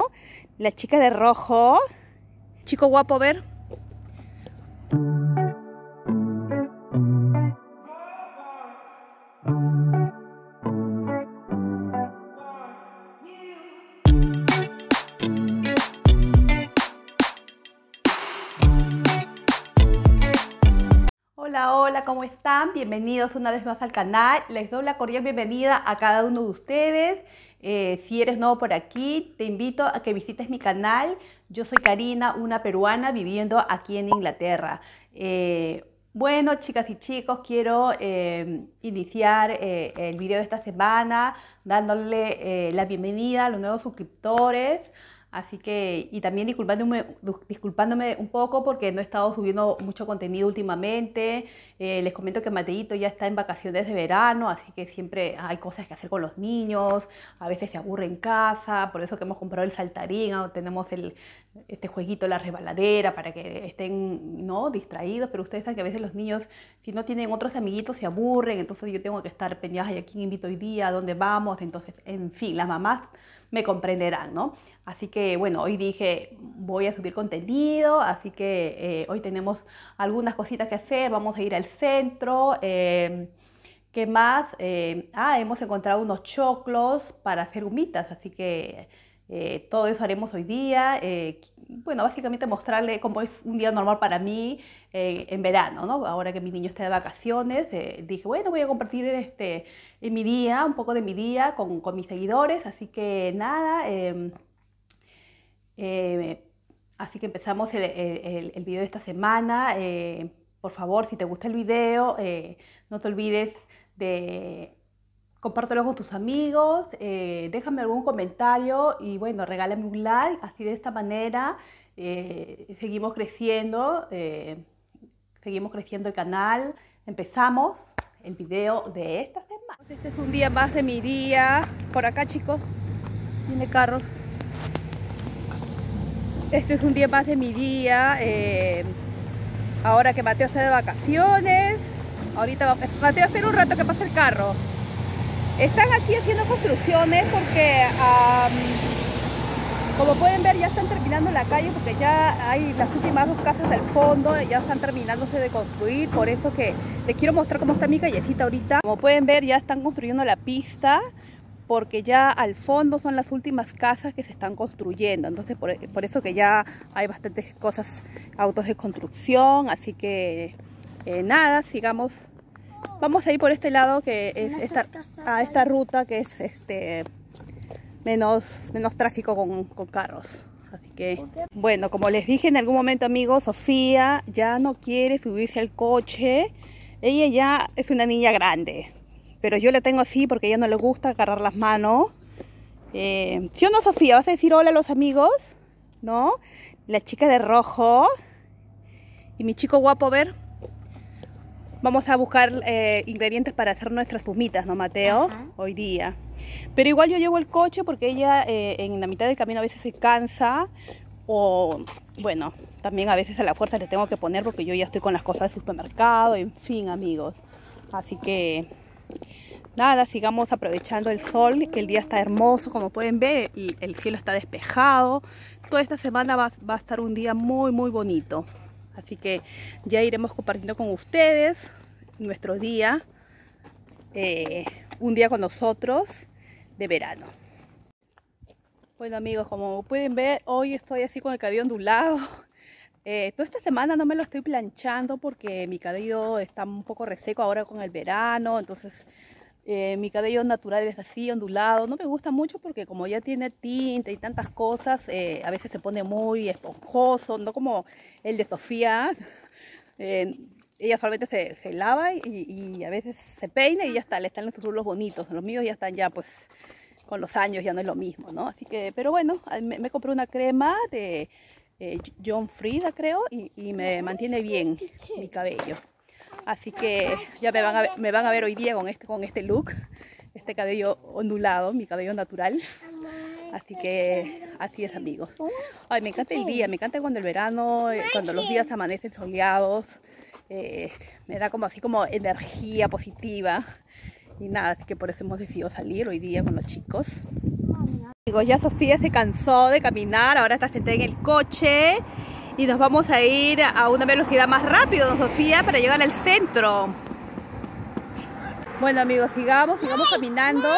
¿no? La chica de rojo. Chico guapo, a ver. Hola, hola, ¿cómo están? Bienvenidos una vez más al canal. Les doy la cordial bienvenida a cada uno de ustedes. Si eres nuevo por aquí, te invito a que visites mi canal. Yo soy Karina, una peruana viviendo aquí en Inglaterra. Bueno, chicas y chicos, quiero iniciar el video de esta semana dándole la bienvenida a los nuevos suscriptores. Así que, y también disculpándome un poco porque no he estado subiendo mucho contenido últimamente. Les comento que Mateito ya está en vacaciones de verano, así que siempre hay cosas que hacer con los niños. A veces se aburre en casa, por eso que hemos comprado el saltarín, tenemos este jueguito, la resbaladera, para que estén, ¿no?, distraídos. Pero ustedes saben que a veces los niños, si no tienen otros amiguitos, se aburren. Entonces yo tengo que estar pendiente de a quién invito hoy día, a dónde vamos. Entonces, en fin, las mamás me comprenderán, ¿no? Así que bueno, hoy dije voy a subir contenido, así que hoy tenemos algunas cositas que hacer. Vamos a ir al centro. ¿Qué más? Hemos encontrado unos choclos para hacer humitas, así que todo eso haremos hoy día. Bueno, básicamente mostrarle cómo es un día normal para mí en verano, ¿no? Ahora que mi niño está de vacaciones, dije, bueno, voy a compartir en mi día, un poco de mi día con mis seguidores. Así que nada, así que empezamos el video de esta semana. Por favor, si te gusta el video, no te olvides de compártelo con tus amigos, déjame algún comentario y bueno, regálame un like. Así de esta manera seguimos creciendo el canal. Empezamos el video de esta semana. Este es un día más de mi día. Por acá, chicos, viene carro. Este es un día más de mi día. Ahora que Mateo está de vacaciones. Ahorita Mateo, espera un rato que pase el carro. Están aquí haciendo construcciones porque, como pueden ver, ya están terminando la calle, porque ya hay las últimas dos casas del fondo, ya están terminándose de construir. Por eso que les quiero mostrar cómo está mi callecita ahorita. Como pueden ver, ya están construyendo la pista, porque ya al fondo son las últimas casas que se están construyendo. Entonces por eso que ya hay bastantes cosas, autos de construcción. Así que nada, sigamos. Vamos a ir por este lado, que es esta ruta, que es menos tráfico con carros. Así que, bueno, como les dije en algún momento, amigos, Sofía ya no quiere subirse al coche. Ella ya es una niña grande, pero yo la tengo así porque a ella no le gusta agarrar las manos. ¿Sí o no, Sofía? ¿Vas a decir hola a los amigos? ¿No? La chica de rojo y mi chico guapo, a ver. Vamos a buscar ingredientes para hacer nuestras humitas, ¿no, Mateo? Ajá. Hoy día. Pero igual yo llevo el coche porque ella en la mitad del camino a veces se cansa. O bueno, también a veces a la fuerza le tengo que poner porque yo ya estoy con las cosas del supermercado. En fin, amigos. Así que nada, sigamos aprovechando el sol, que el día está hermoso. Como pueden ver, el cielo está despejado. Toda esta semana va a estar un día muy, muy bonito. Así que ya iremos compartiendo con ustedes nuestro día, un día con nosotros de verano. Bueno, amigos, como pueden ver, hoy estoy así con el cabello ondulado. Toda esta semana no me lo estoy planchando porque mi cabello está un poco reseco ahora con el verano. Entonces mi cabello natural es así, ondulado. No me gusta mucho porque como ya tiene tinte y tantas cosas, a veces se pone muy esponjoso, no como el de Sofía. Ella solamente se lava y a veces se peina y ya está, le están los rulos bonitos. Los míos ya están ya, pues, con los años ya no es lo mismo, ¿no? Así que, pero bueno, me compré una crema de John Frieda, creo, y me mantiene bien mi cabello. Así que ya me van a ver hoy día con este look, este cabello ondulado, mi cabello natural. Así que así es, amigos. Ay, me encanta el día, me encanta cuando el verano, cuando los días amanecen soleados. Me da como así como energía positiva. Y nada, así que por eso hemos decidido salir hoy día con los chicos. Amigos, ya Sofía se cansó de caminar, ahora está sentada en el coche y nos vamos a ir a una velocidad más rápido, Sofía, para llegar al centro. Bueno amigos, sigamos caminando.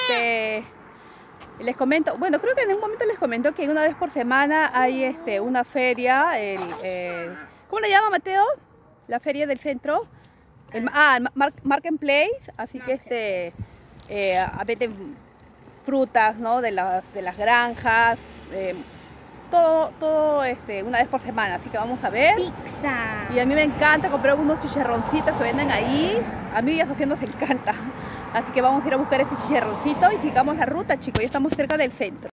Les comento, bueno, creo que en un momento les comento que una vez por semana hay una feria, ¿cómo le llama Mateo? La feria del centro. Marketplace, así que venden frutas, ¿no? de las granjas, todo una vez por semana, así que vamos a ver. Pizza. Y a mí me encanta comprar unos chicharroncitos que venden ahí. A mí y a Sofía nos encanta. Así que vamos a ir a buscar este chicharroncito y sigamos la ruta, chicos. Ya estamos cerca del centro.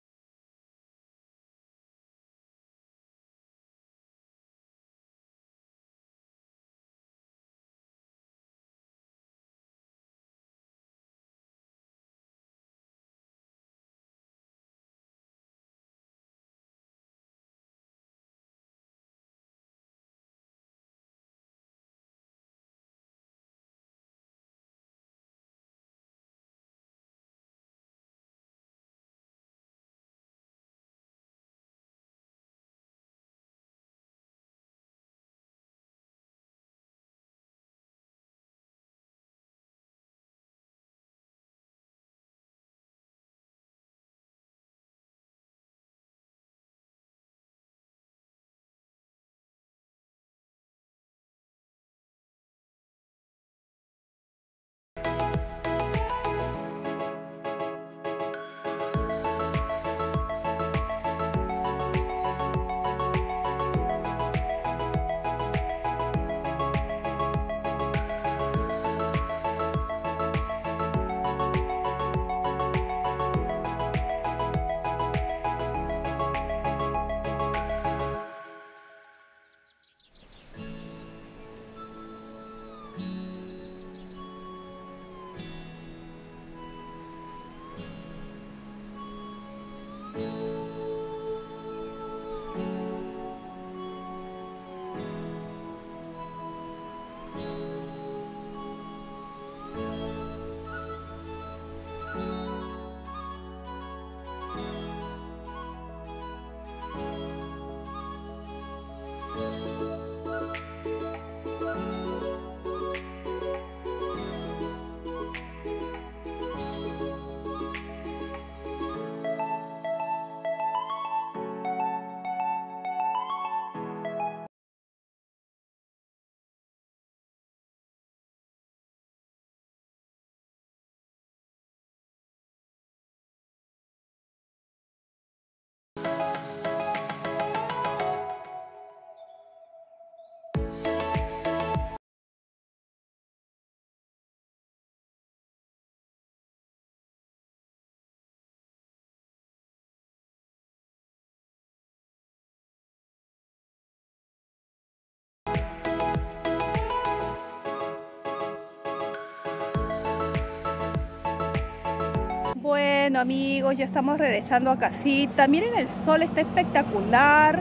Bueno amigos, ya estamos regresando a casita. Miren, el sol está espectacular.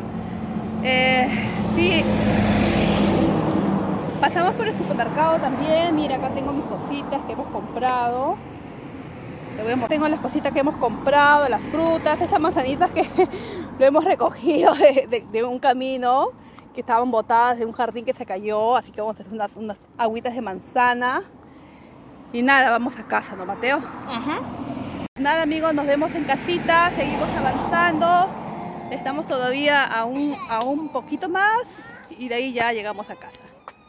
Sí. Pasamos por el supermercado también. Mira, acá tengo mis cositas que hemos comprado. Tengo las cositas que hemos comprado, las frutas, estas manzanitas que lo hemos recogido de un camino, que estaban botadas de un jardín que se cayó. Así que vamos a hacer unas agüitas de manzana. Y nada, vamos a casa, ¿no, Mateo? Ajá. Nada amigos, nos vemos en casita, seguimos avanzando, estamos todavía a un poquito más y de ahí ya llegamos a casa.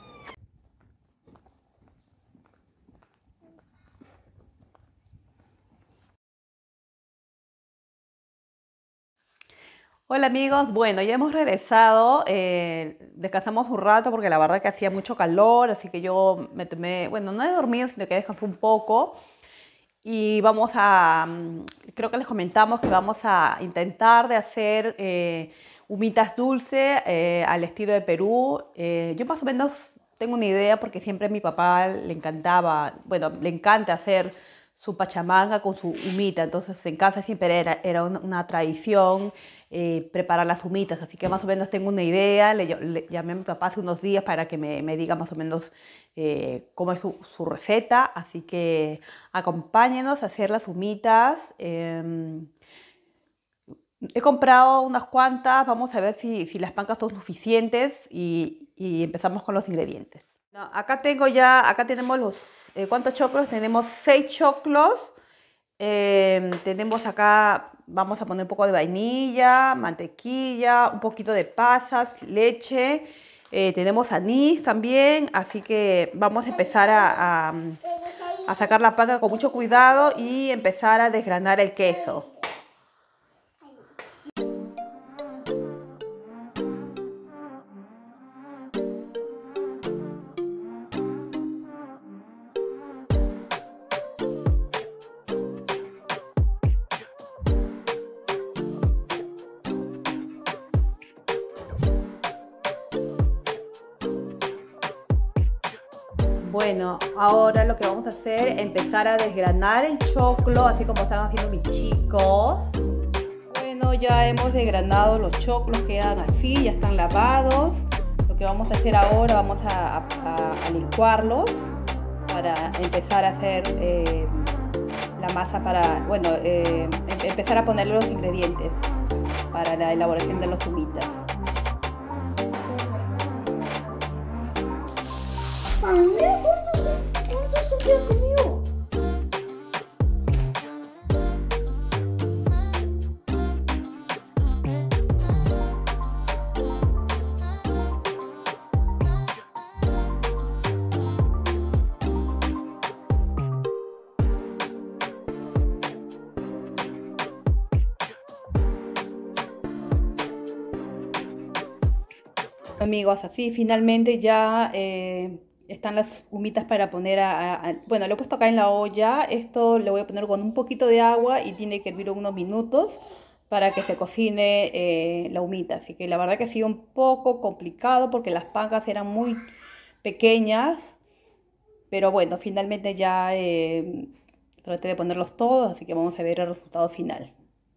Hola amigos, bueno, ya hemos regresado, descansamos un rato porque la verdad que hacía mucho calor, así que yo me tomé, bueno, no he dormido, sino que descansé un poco. Y creo que les comentamos que vamos a intentar de hacer humitas dulces al estilo de Perú. Yo más o menos tengo una idea porque siempre a mi papá le encantaba, bueno, le encanta hacer su pachamanga con su humita. Entonces en casa siempre era una tradición preparar las humitas. Así que más o menos tengo una idea. Le llamé a mi papá hace unos días para que me diga más o menos cómo es su receta. Así que acompáñenos a hacer las humitas. He comprado unas cuantas, vamos a ver si las pancas son suficientes y empezamos con los ingredientes. No, acá tenemos los, ¿cuántos choclos? Tenemos 6 choclos. Tenemos acá, vamos a poner un poco de vainilla, mantequilla, un poquito de pasas, leche. Tenemos anís también, así que vamos a empezar a sacar la panca con mucho cuidado y empezar a desgranar el queso. Bueno, ahora lo que vamos a hacer es empezar a desgranar el choclo, así como están haciendo mis chicos. Bueno, ya hemos desgranado los choclos, quedan así, ya están lavados. Lo que vamos a hacer ahora, vamos a licuarlos para empezar a hacer la masa para, bueno, empezar a ponerle los ingredientes para la elaboración de los humitas. Mira cuánto Sofía comió. Amigos, así finalmente ya están las humitas para poner bueno, lo he puesto acá en la olla. Esto le voy a poner con un poquito de agua y tiene que hervir unos minutos para que se cocine la humita. Así que la verdad que ha sido un poco complicado porque las pancas eran muy pequeñas. Pero bueno, finalmente ya traté de ponerlos todos, así que vamos a ver el resultado final.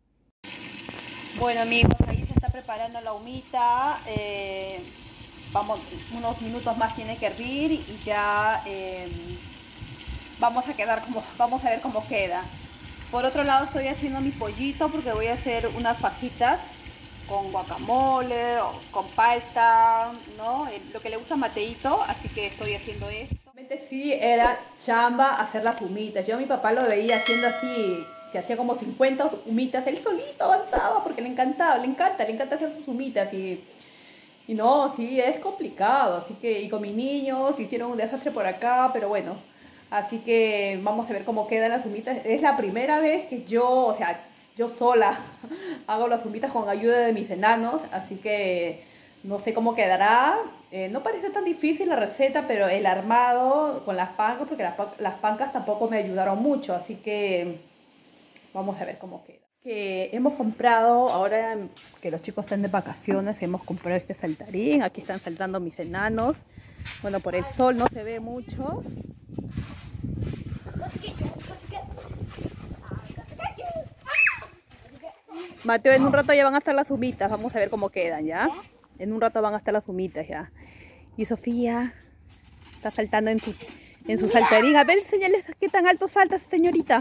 Bueno amigos, ahí se está preparando la humita. Vamos, unos minutos más tiene que hervir y ya vamos a ver cómo queda. Por otro lado estoy haciendo mi pollito porque voy a hacer unas fajitas con guacamole o con palta, ¿no? Lo que le gusta a Mateito, así que estoy haciendo esto. Realmente sí era chamba hacer las humitas. Yo a mi papá lo veía haciendo así, se hacía como 50 humitas, él solito avanzaba porque le encantaba, le encanta hacer sus humitas y no, sí, es complicado, así que, y con mis niños hicieron un desastre por acá, pero bueno, así que vamos a ver cómo quedan las humitas. Es la primera vez que yo, o sea, yo sola hago las humitas con ayuda de mis enanos, así que no sé cómo quedará. No parece tan difícil la receta, pero el armado con las pancas, porque las pancas tampoco me ayudaron mucho, así que vamos a ver cómo queda. Que hemos comprado, ahora que los chicos están de vacaciones, hemos comprado este saltarín. Aquí están saltando mis enanos. Bueno, por el sol no se ve mucho. Mateo, en un rato ya van a estar las humitas. Vamos a ver cómo quedan, ¿ya? En un rato van a estar las humitas, ya. Y Sofía está saltando en su saltarín. A ver, enséñales qué tan alto salta esa señorita.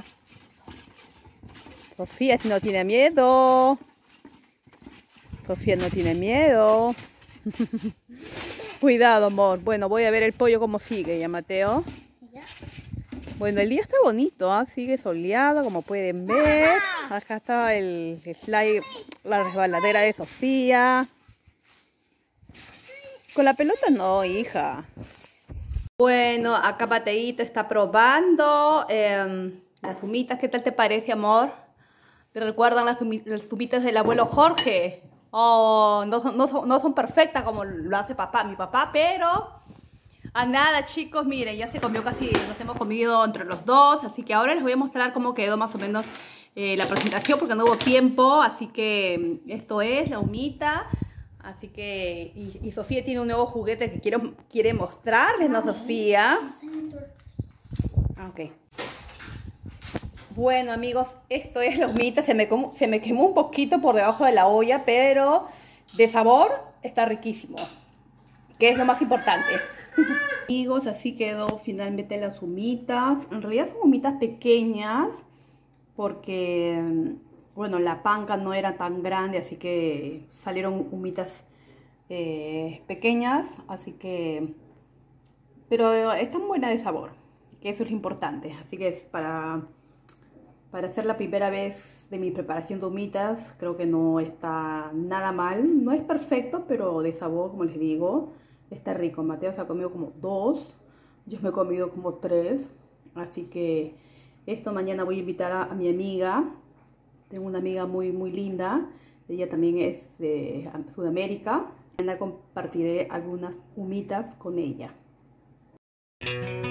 Sofía no tiene miedo. Sofía no tiene miedo. Cuidado, amor. Bueno, voy a ver el pollo cómo sigue, ¿ya, Mateo? Bueno, el día está bonito, ¿eh? Sigue soleado, como pueden ver. Acá está el slide, la resbaladera de Sofía. Con la pelota no, hija. Bueno, acá Mateito está probando las humitas. ¿Qué tal te parece, amor? ¿Te recuerdan las humitas del abuelo Jorge? Oh, no son perfectas como lo hace papá, mi papá, pero a nada, chicos, miren, ya se comió casi, nos hemos comido entre los dos, así que ahora les voy a mostrar cómo quedó más o menos la presentación porque no hubo tiempo, así que esto es la humita. Así que, y Sofía tiene un nuevo juguete que quiere mostrarles, ¿no, Sofía? Ok. Bueno, amigos, esto es la humita. Se me quemó un poquito por debajo de la olla, pero de sabor está riquísimo, que es lo más importante. Amigos, así quedó finalmente las humitas. En realidad son humitas pequeñas porque Bueno, la panca no era tan grande, así que salieron humitas pequeñas, así que... Pero están buenas de sabor, que eso es lo importante. Así que es para hacer la primera vez de mi preparación de humitas, creo que no está nada mal. No es perfecto, pero de sabor, como les digo, está rico. Mateo se ha comido como 2, yo me he comido como 3. Así que esto mañana voy a invitar a mi amiga. Tengo una amiga muy linda, ella también es de Sudamérica. Mañana compartiré algunas humitas con ella.